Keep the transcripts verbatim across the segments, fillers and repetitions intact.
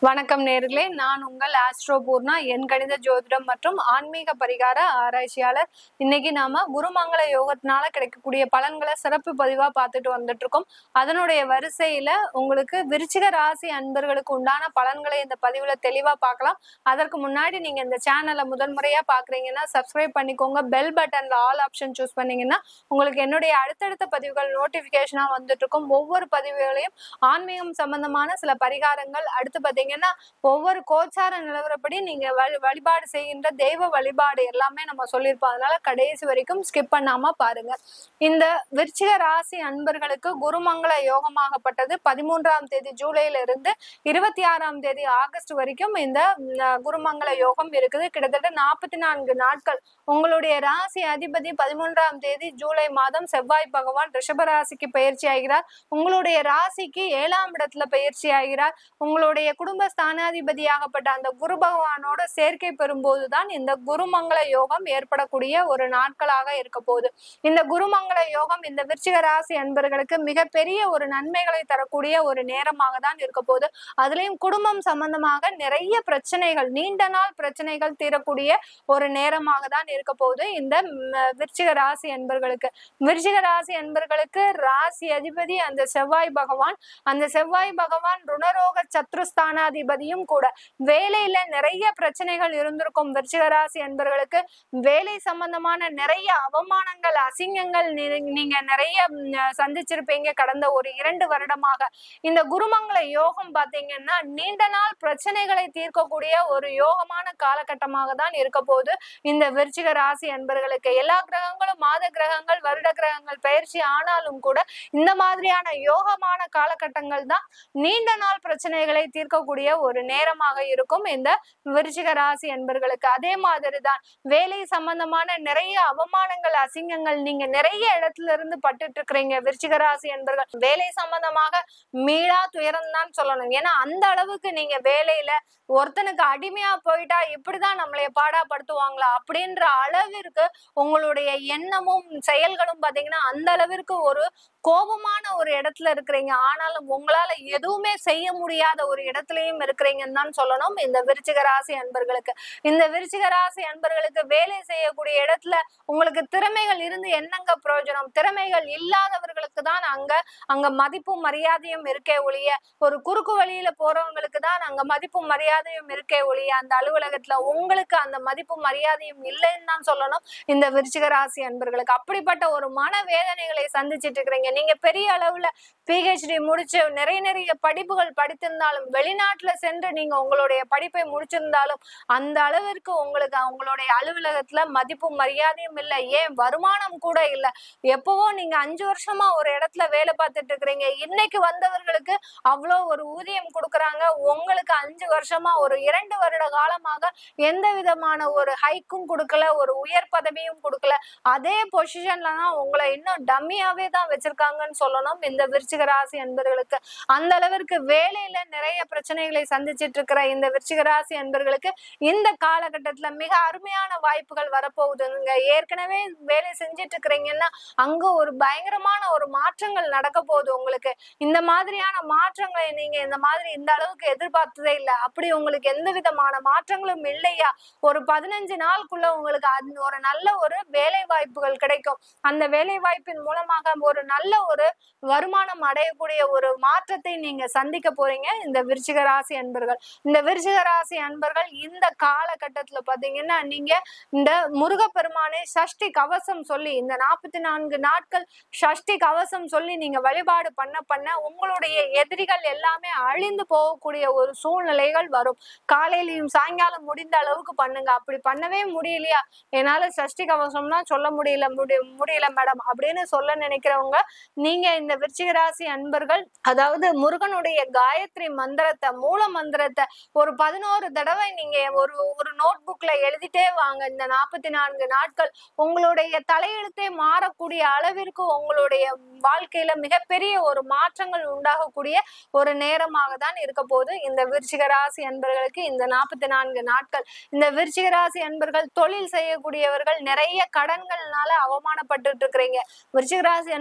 வணக்கம் நேர்களே, நான் உங்கள் ஆஸ்ட்ரோ பூர்ணா, என் கணித ஜோதிடம் மற்றும் ஆன்மீக பரிகார ஆராய்ச்சியாளர். இன்னைக்கு நாம குருமங்கள யோகத்தினால கிடைக்கக்கூடிய பலன்களை சிறப்பு பதிவா பார்த்துட்டு வந்துட்டு இருக்கோம். அதனுடைய வரிசையில உங்களுக்கு விருச்சிக ராசி அன்பர்களுக்கு உண்டான பலன்களை இந்த பதிவுல தெளிவா பார்க்கலாம். அதற்கு முன்னாடி நீங்க இந்த சேனலை முதன்முறையா பாக்குறீங்கன்னா சப்ஸ்கிரைப் பண்ணிக்கோங்க. பெல் பட்டன்ல ஆல் ஆப்ஷன் சூஸ் பண்ணீங்கன்னா உங்களுக்கு என்னுடைய அடுத்தடுத்த பதிவுகள் நோட்டிபிகேஷனா வந்துட்டு இருக்கும். ஒவ்வொரு பதிவுகளையும் ஆன்மீகம் சம்பந்தமான சில பரிகாரங்கள், அடுத்து பார்த்தீங்கன்னா ஒவ்வொரு கோச்சார நிலவரப்படி நீங்க வழிபாடு செய்கின்ற தெய்வ வழிபாடு எல்லாமே நம்ம சொல்லியிருப்போம். அதனால கடைசி வரைக்கும் ஸ்கிப் பண்ணாம பாருங்க. இந்த விருச்சிக ராசி அன்பர்களுக்கு குருமங்கள யோகமாகப்பட்டது பதிமூன்றாம் தேதி ஜூலைல இருந்து இருபத்தி ஆறாம் தேதி ஆகஸ்ட் வரைக்கும் இந்த குருமங்கள யோகம் இருக்குது. கிட்டத்தட்ட நாற்பத்தி நான்கு நாட்கள். உங்களுடைய ராசி அதிபதி பதிமூன்றாம் தேதி ஜூலை மாதம் செவ்வாய் பகவான் ரிஷப ராசிக்கு பயிற்சி ஆகிறார். உங்களுடைய ராசிக்கு ஏழாம் இடத்துல பயிற்சி ஆகிறார். உங்களுடைய குடும்ப ஸ்தானாதிபதியாகப்பட்ட அந்த குரு பகவானோட சேர்க்கை பெறும்போதுதான் இந்த குருமங்கள யோகம் ஏற்படக்கூடிய ஒரு நாட்களாக இருக்க போகுது. இந்த குருமங்கள யோகம் இந்த விருச்சிக ராசி அன்பர்களுக்கு மிகப்பெரிய ஒரு நன்மைகளை தரக்கூடிய ஒரு நேரமாக தான் இருக்க போகுது. அதுலயும் குடும்பம் சம்பந்தமாக நிறைய பிரச்சனைகள், நீண்ட நாள் பிரச்சனைகள் தீரக்கூடிய ஒரு நேரமாக தான் இருக்க போகுது இந்த விருச்சிக ராசி அன்பர்களுக்கு. விருச்சிக ராசி அன்பர்களுக்கு ராசி அதிபதி அந்த செவ்வாய் பகவான். அந்த செவ்வாய் பகவான் ருணரோக சத்ருஸ்தானாதிபதியும் கூட. வேலையில நிறைய பிரச்சனைகள் இருந்திருக்கும் விருச்சிக ராசி அன்பர்களுக்கு. வேலை சம்பந்தமான நிறைய அவமானங்கள், அசிங்கங்கள் நீங்க நிறைய சந்திச்சிருப்பீங்க கடந்த ஒரு இரண்டு வருடமாக. இந்த குருமங்கள யோகம் பாத்தீங்கன்னா நீண்ட நாள் பிரச்சனைகளை தீர்க்கக்கூடிய ஒரு யோகமான காலகட்டமாக தான் இருக்க போது இந்த விருச்சிக ராசி அன்பர்களுக்கு. எல்லா கிரகங்களும் மாத கிரகங்கள், வருட கிரகங்கள் பயிற்சி ஆனாலும் கூட இந்த மாதிரியான யோகமான காலகட்டங்கள் தான் நீண்ட நாள் பிரச்சனைகளை தீர்க்கக்கூடிய ஒரு நேரமாக இருக்கும் இந்த விருச்சிக ராசி அன்பர்களுக்கு. அதே மாதிரிதான் வேலை சம்பந்தமான நிறைய அவமானங்கள், அசிங்கங்கள் நீங்க நிறைய இடத்துல இருந்து பட்டுட்டு இருக்கிறீங்க விருச்சிக ராசி அன்பர்கள். வேலை சம்பந்தமாக மீளா துயரம் தான் சொல்லணும். ஏன்னா அந்த அளவுக்கு நீங்க வேலையில ஒருத்தனுக்கு அடிமையா போயிட்டா இப்படிதான் நம்மளைய பாடாப்படுத்துவாங்களா அப்படின்ற அளவிற்கு உங்களுடைய எண்ணமும் செயல்களும் பாத்தீங்கன்னா அந்த அளவிற்கு ஒரு கோபமான ஒரு இடத்துல இருக்கிறீங்க. ஆனாலும் உங்களால எதுவுமே செய்ய முடியாத ஒரு இடத்துலயும் இருக்கிறீங்கன்னு தான் சொல்லணும் இந்த விருச்சிக ராசி அன்பர்களுக்கு. இந்த விருச்சிக ராசி அன்பர்களுக்கு வேலை செய்யக்கூடிய இடத்துல உங்களுக்கு திறமைகள் இருந்து என்னங்க பிரயோஜனம்? திறமைகள் இல்லாதவர்களுக்கு தான் அங்க அங்க மதிப்பும் மரியாதையும் இருக்கே ஒழிய, ஒரு குறுக்கு வழியில போறவங்களுக்கு தான் அங்க மதிப்பும் மரியாதையும் இருக்கே ஒழிய, அந்த அலுவலகத்துல உங்களுக்கு அந்த மதிப்பும் மரியாதையும் இல்லைன்னு தான் சொல்லணும் இந்த விருச்சிக ராசி அன்பர்களுக்கு. அப்படிப்பட்ட ஒரு மன வேதனைகளை சந்திச்சிட்டு இருக்கிறீங்க. நீங்க பெரிய அளவுல பிஹெச்டி முடிச்சு நிறைய நிறைய படிப்புகள் படித்திருந்தாலும், வெளிநாட்டுல சென்று நீங்க உங்களுடைய படிப்பை முடிச்சிருந்தாலும் அந்த அளவிற்கு உங்களுக்கு உங்களுடைய அலுவலகத்துல மதிப்பும் மரியாதையும் இல்லை. ஏன் வருமானம் கூட இல்லை. எப்பவோ நீங்க அஞ்சு வருஷமா ஒரு இடத்துல வேலை பார்த்துட்டு இருக்கிறீங்க. இன்னைக்கு வந்தவர்களுக்கு அவ்வளோ ஒரு ஊதியம் கொடுக்குறாங்க. உங்களுக்கு அஞ்சு வருஷமா ஒரு இரண்டு வருட காலமாக எந்த விதமான ஒரு ஹைக்கும் கொடுக்கல, ஒரு உயர் பதவியும் கொடுக்கல. அதே பொசிஷன்ல தான் உங்களை இன்னும் டம்மியாவே தான் வச்சிருக்காங்கன்னு சொல்லணும் இந்த விருச்சிக ராசி அன்பர்களுக்கு. அந்த அளவிற்கு வேலையில நிறைய பிரச்சனைகளை சந்திச்சிட்டு இருக்கிற இந்த விருச்சிக ராசி அன்பர்களுக்கு இந்த காலகட்டத்துல மிக அருமையான வாய்ப்புகள் வரப்போகுதுங்க. ஏற்கனவே வேலை செஞ்சிட்டு இருக்கிறீங்கன்னா அங்க ஒரு பயங்கரமான ஒரு மாற்றங்கள் நடக்க போகுது உங்களுக்கு. இந்த மாதிரியான மாற்றங்களை நீங்க இந்த மாதிரி இந்த அளவுக்கு எதிர்பார்த்ததே இல்லை. அப்படி உங்களுக்கு எந்த விதமான மாற்றங்களும் இல்லையா? ஒரு பதினஞ்சு நாளுக்குள்ள உங்களுக்கு ஒரு நல்ல ஒரு வேலை வாய்ப்புகள் கிடைக்கும். அந்த வேலை வாய்ப்பின் மூலமாக ஒரு நல்ல ஒரு வருமானம் அடையக்கூடிய ஒரு மாற்றத்தை நீங்க சந்திக்க போறீங்க இந்த விருச்சிக ராசி அன்பர்கள். இந்த விருச்சிக ராசி அன்பர்கள் இந்த காலகட்டத்துல பாத்தீங்கன்னா நீங்க இந்த முருகப்பெருமானை சஷ்டி கவசம் சொல்லி இந்த நாற்பத்தி நான்கு நாட்கள் சஷ்டி கவசம் சொல்லி நீங்க வழிபாடு பண்ண பண்ண உங்களுடைய எதிரிகள் எல்லாமே அழிந்து போகக்கூடிய ஒரு சூழ்நிலைகள் வரும். காலையிலையும் சாயங்காலம் முடிந்த அளவுக்கு பண்ணுங்க. அப்படி பண்ணவே முடியலையா, என்னால சஷ்டி கவசம்னா சொல்ல முடியல முடியல மேடம் அப்படின்னு சொல்ல நினைக்கிறவங்க நீங்க இந்த விருச்சிக ராசி அன்பர்கள் அதாவது முருகனுடைய காயத்ரி மந்திரத்தை, மூல மந்திரத்தை ஒரு பதினோரு தடவை நீங்க ஒரு ஒரு நோட் புக்ல எழுதிட்டே வாங்க. இந்த நாற்பத்தி நான்கு நாட்கள் உங்களுடைய தலையெழுத்தே மாறக்கூடிய அளவிற்கு உங்களுடைய வாழ்க்கையில மிகப்பெரிய ஒரு மாற்றங்கள் உண்டாகக்கூடிய ஒரு நேரமாக தான் இருக்க போது இந்த விருச்சிக ராசி அன்பர்களுக்கு இந்த நாற்பத்தி நான்கு நாட்கள். இந்த விருச்சிக ராசி அன்பர்கள் தொழில் செய்யக்கூடியவர்கள் நிறைய கடன்கள்னால அவமானப்பட்டு இருக்கிறீங்க. விருச்சிக ராசி அன்பர்கள்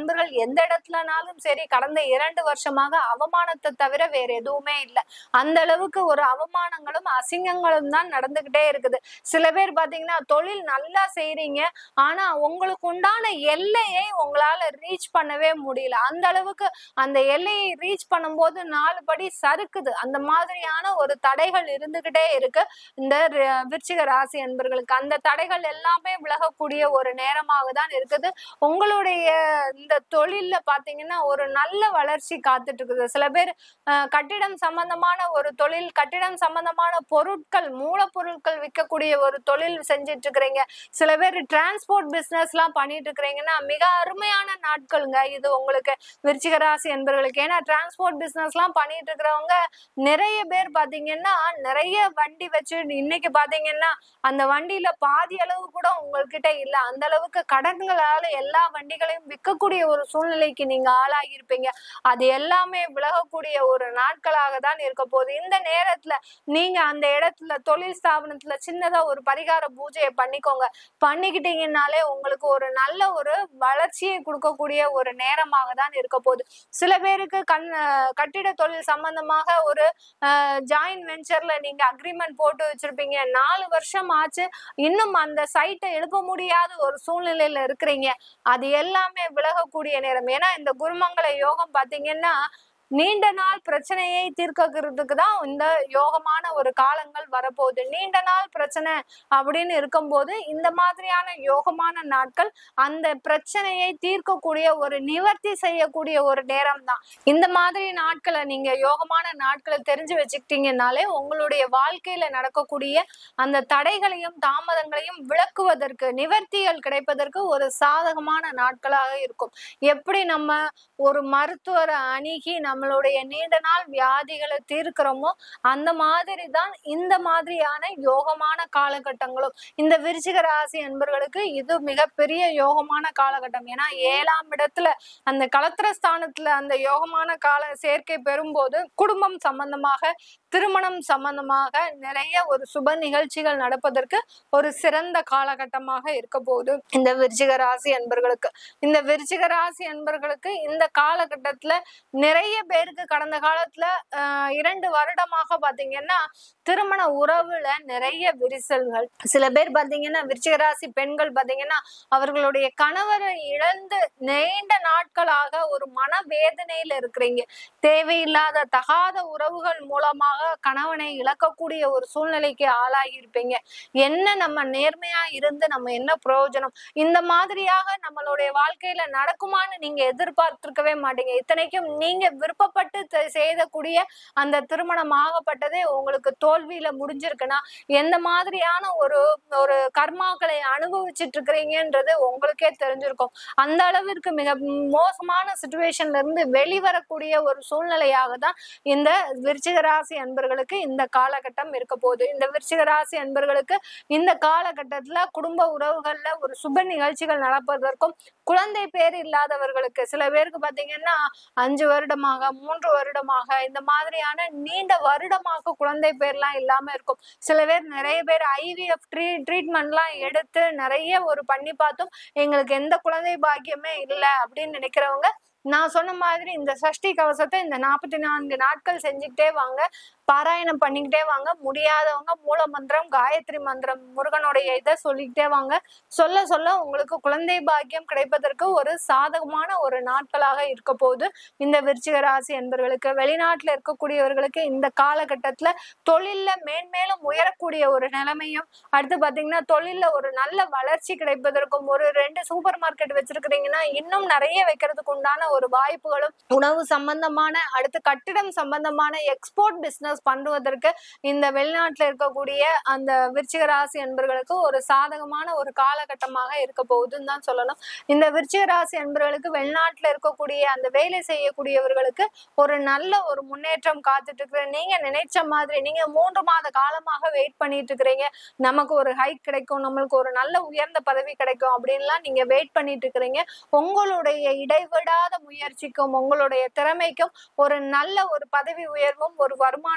எந்த இடத்துலனாலும் சரி கடந்த இரண்டு வருஷமாக அவமானத்தை தவிர வேற எதுவுமே இல்லை. அந்த அளவுக்கு ஒரு அவமானங்களும் அசிங்கங்களும் தான் நடந்துகிட்டே இருக்குது. சில பேர் பாத்தீங்கன்னா தொழில் நல்லா செய்றீங்க, ஆனா உங்களுக்கு உண்டான எல்லையை உங்களால ரீச் பண்ணவே முடியல. அந்த அளவுக்கு அந்த எல்லையை ரீச் பண்ணும்போது நாலு படி சறுக்குது. அந்த மாதிரியான ஒரு தடைகள் இருந்துகிட்டே இருக்கு இந்த விருச்சிக ராசி அன்பர்களுக்கு. அந்த தடைகள் எல்லாமே விலகக்கூடிய ஒரு நேரமாக தான் இருக்குது. உங்களுடைய இந்த தொழில்ல பாத்தீங்கன்னா ஒரு நல்ல வளர்ச்சி காத்துட்டு இருக்குது. சில பேர் அஹ் கட்டிடம் சம்பந்தமான ஒரு தொழில், கட்டிடம் சம்பந்தமான பொருட்கள், மூலப்பொருட்கள் விற்கக்கூடிய ஒரு தொழில் செஞ்சிட்டு இருக்கிறீங்க. சில பேர் டிரான்ஸ்போர்ட் பிசினஸ் எல்லாம் பண்ணிட்டு இருக்கிறீங்கன்னா மிக அருமையான நாட்களுங்க இது உங்களுக்கு விருச்சிக ராசி என்பவர்களுக்கு. ஏன்னா டிரான்ஸ்போர்ட் பிசினஸ் எல்லாம் பண்ணிட்டு இருக்கிறவங்க நிறைய பேர் பாத்தீங்கன்னா நிறைய வண்டி வச்சு இன்னைக்கு பாத்தீங்கன்னா அந்த வண்டியில பாதி அளவு கூட உங்ககிட்ட இல்ல. அந்த அளவுக்கு கடன்களால எல்லா வண்டிகளையும் விற்கக்கூடிய ஒரு சூழ்நிலைக்கு நீங்க ஆளாகி இருப்பீங்க. அது எல்லாமே விலகக்கூடிய ஒரு நாட்களாக தான் இருக்க போகுது. இந்த நேரத்துல நீங்க அந்த இடத்துல தொழில் ஸ்தாபனத்துல சின்னதா ஒரு பரிகார பூஜையை பண்ணிக்கோங்க. பண்ணிக்கிட்டீங்கன்னாலே உங்களுக்கு ஒரு நல்ல ஒரு வளர்ச்சியை கொடுக்கக்கூடிய ஒரு நேரமாக தான் இருக்க போகுது. சில பேருக்கு கண் கட்டிட தொழில் சம்பந்தமாக ஒரு ஜாயின்ட் வெஞ்சர்ல நீங்க அக்ரிமெண்ட் போட்டு வச்சிருப்பீங்க. நாலு வருஷம் ஆச்சு, இன்னும் அந்த சைட்டை எழுப்ப முடியாத ஒரு சூழ்நிலையில இருக்கிறீங்க. அது எல்லாமே விலகக்கூடிய நேரம். ஏன்னா இந்த குருமங்கள யோகம் பாத்தீங்கன்னா நீண்ட நாள் பிரச்சனையை தீர்க்கிறதுக்கு தான் இந்த யோகமான ஒரு காலங்கள் வரப்போகுது. நீண்ட நாள் பிரச்சனை அப்படின்னு இருக்கும்போது இந்த மாதிரியான யோகமான நாட்கள் அந்த பிரச்சனையை தீர்க்கக்கூடிய ஒரு நிவர்த்தி செய்யக்கூடிய ஒரு நேரம் தான். இந்த மாதிரி நாட்களை நீங்க யோகமான நாட்களை தெரிஞ்சு வச்சுக்கிட்டீங்கன்னாலே உங்களுடைய வாழ்க்கையில நடக்கக்கூடிய அந்த தடைகளையும் தாமதங்களையும் விளக்குவதற்கு, நிவர்த்திகள் கிடைப்பதற்கு ஒரு சாதகமான நாட்களாக இருக்கும். எப்படி நம்ம ஒரு மருத்துவரை அணுகி நம்மளுடைய நீண்ட நாள் வியாதிகளை தீர்க்கிறோமோ அந்த மாதிரி தான் இந்த மாதிரியான யோகமான காலகட்டங்களும். இந்த விருச்சிக ராசி என்பவர்களுக்கு இது மிகப்பெரிய யோகமான காலகட்டம். ஏன்னா ஏழாம் இடத்துல அந்த கலத்திரஸ்தானத்துல அந்த யோகமான கால சேர்க்கை பெறும்போது குடும்பம் சம்பந்தமாக, திருமணம் சம்பந்தமாக நிறைய ஒரு சுப நிகழ்ச்சிகள் நடப்பதற்கு ஒரு சிறந்த காலகட்டமாக இருக்க போகுது இந்த விருச்சிக ராசி என்பவர்களுக்கு. இந்த விருச்சிக ராசி என்பவர்களுக்கு இந்த காலகட்டத்துல நிறைய பேருக்கு கடந்த காலத்துல அஹ் இரண்டு வருடமாக பாத்தீங்கன்னா திருமண உறவுல நிறைய விரிசல்கள். சில பேர் பாத்தீங்கன்னா விருச்சிக ராசி பெண்கள் பாத்தீங்கன்னா அவர்களுடைய கணவரை இழந்து நீண்ட நாட்களாக ஒரு மனவேதனையில இருக்கிறீங்க. தேவையில்லாத தகாத உறவுகள் மூலமாக கணவனை இழக்கக்கூடிய ஒரு சூழ்நிலைக்கு ஆளாகி இருப்பீங்க. என்ன நம்ம நேர்மையா இருந்து நம்ம என்ன பிரயோஜனம்? இந்த மாதிரியாக நம்மளுடைய வாழ்க்கையில நடக்குமான்னு நீங்க எதிர்பார்த்திருக்கவே மாட்டீங்க. இத்தனைக்கும் நீங்க விருப்பப்பட்டு செய்யக்கூடிய அந்த திருமணம் ஆகப்பட்டதே உங்களுக்கு தோல்வியில முடிஞ்சிருக்குன்னா எந்த மாதிரியான ஒரு ஒரு கர்மாக்களை அனுபவிச்சுட்டு இருக்கிறீங்கன்றது உங்களுக்கே தெரிஞ்சிருக்கும். அந்த அளவிற்கு மிக மோசமான சிச்சுவேஷன்ல இருந்து வெளிவரக்கூடிய ஒரு சூழ்நிலையாக தான் இந்த விருச்சிக ராசி அன்பர்களுக்கு இந்த காலகட்டம் இருக்க போகுது. இந்த விருச்சிக ராசி அன்பர்களுக்கு இந்த காலகட்டத்துல குடும்ப உறவுகள்ல ஒரு சுப நிகழ்ச்சிகள் நடப்பதற்கும், குழந்தை பேர் இல்லாதவர்களுக்கு சில பேருக்கு பாத்தீங்கன்னா அஞ்சு வருடமாக மூன்று வருடமாக இந்த மாதிரியான நீண்ட வருடமாக குழந்தை பேர்லாம் இல்லாம இருக்கும். சில பேர் நிறைய பேர் ஐவிஎஃப் ட்ரீ ட்ரீட்மெண்ட் எல்லாம் எடுத்து நிறைய ஒரு பண்ணி பார்த்தும் எங்களுக்கு எந்த குழந்தை பாக்கியமே இல்லை அப்படின்னு நினைக்கிறவங்க நான் சொன்ன மாதிரி இந்த சஷ்டி கவசத்தை இந்த நாற்பத்தி நான்கு நாட்கள் செஞ்சுக்கிட்டே வாங்க, பாராயணம் பண்ணிக்கிட்டே வாங்க. முடியாதவங்க மூல மந்திரம், காயத்ரி மந்திரம், முருகனுடைய இதை சொல்லிக்கிட்டே வாங்க. சொல்ல சொல்ல உங்களுக்கு குழந்தை பாக்கியம் கிடைப்பதற்கு ஒரு சாதகமான ஒரு நாட்களாக இருக்க போகுது இந்த விருச்சிக ராசி என்பவர்களுக்கு. வெளிநாட்டுல இருக்கக்கூடியவர்களுக்கு இந்த காலகட்டத்துல தொழில்ல மேன்மேலும் உயரக்கூடிய ஒரு நிலைமையும், அடுத்து பாத்தீங்கன்னா தொழில்ல ஒரு நல்ல வளர்ச்சி கிடைப்பதற்கும், ஒரு ரெண்டு சூப்பர் மார்க்கெட் வச்சிருக்கிறீங்கன்னா இன்னும் நிறைய வைக்கிறதுக்கு உண்டான ஒரு வாய்ப்புகளும், உணவு சம்பந்தமான, அடுத்து கட்டிடம் சம்பந்தமான எக்ஸ்போர்ட் பிசினஸ் பண்ணுவதற்கு இந்த வெளிநாட்டுல இருக்கக்கூடிய அந்த விருச்சிக ராசி என்பவர்களுக்கு ஒரு சாதகமான ஒரு காலகட்டமாக இருக்க போகுதுன்னு தான் சொல்லணும். இந்த விருச்சிக ராசி என்பவர்களுக்கு வெளிநாட்டுல இருக்கக்கூடிய அந்த வேலை செய்யக்கூடியவர்களுக்கு ஒரு நல்ல ஒரு முன்னேற்றம் காத்துட்டு இருக்கு. நீங்க நினைச்ச மாதிரி நீங்க மூன்று மாத காலமாக வெயிட் பண்ணிட்டு இருக்கிறீங்க, நமக்கு ஒரு ஹைக் கிடைக்கும், நம்மளுக்கு ஒரு நல்ல உயர்ந்த பதவி கிடைக்கும் அப்படின்லாம் நீங்க வெயிட் பண்ணிட்டு இருக்கிறீங்க. உங்களுடைய இடைவிடாத முயற்சிக்கும் உங்களுடைய திறமைக்கும் ஒரு நல்ல ஒரு பதவி உயர்வும் ஒரு வருமானமும்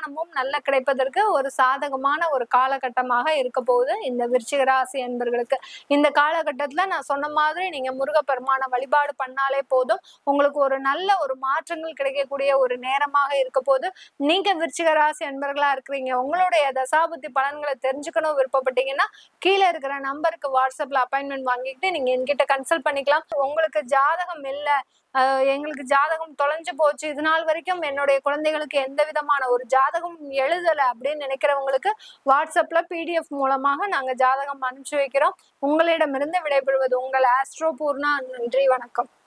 வருமானமும் நல்ல கிடைப்பதற்கு ஒரு சாதகமான ஒரு காலகட்டமாக இருக்க போகுது இந்த விருச்சிக ராசி அன்பர்களுக்கு. இந்த காலகட்டத்துல நான் சொன்ன மாதிரி நீங்க முருகப்பெருமான வழிபாடு பண்ணாலே போதும், உங்களுக்கு ஒரு நல்ல ஒரு மாற்றங்கள் கிடைக்கக்கூடிய ஒரு நேரமாக இருக்க போது. நீங்க விருச்சிக ராசி அன்பர்களா இருக்கிறீங்க, உங்களுடைய தசாபுத்தி பலன்களை தெரிஞ்சுக்கணும் விருப்பப்பட்டீங்கன்னா கீழே இருக்கிற நம்பருக்கு வாட்ஸ்அப்ல அப்பாயின்மெண்ட் வாங்கிட்டு நீங்க என்கிட்ட கன்சல்ட் பண்ணிக்கலாம். உங்களுக்கு ஜாதகம் இல்ல, எங்களுக்கு ஜாதகம் தொலைஞ்சு போச்சு, இது நாள் வரைக்கும் என்னுடைய குழந்தைகளுக்கு எந்த விதமான ஒரு ஜாதகம் எழுதல அப்படின்னு நினைக்கிறவங்களுக்கு வாட்ஸ்அப்ல பிடிஎஃப் மூலமாக நாங்க ஜாதகம் அனுப்பிச்சு வைக்கிறோம். உங்களிடமிருந்து விடைபெறுவது உங்கள் ஆஸ்ட்ரோ பூர்ணா. நன்றி, வணக்கம்.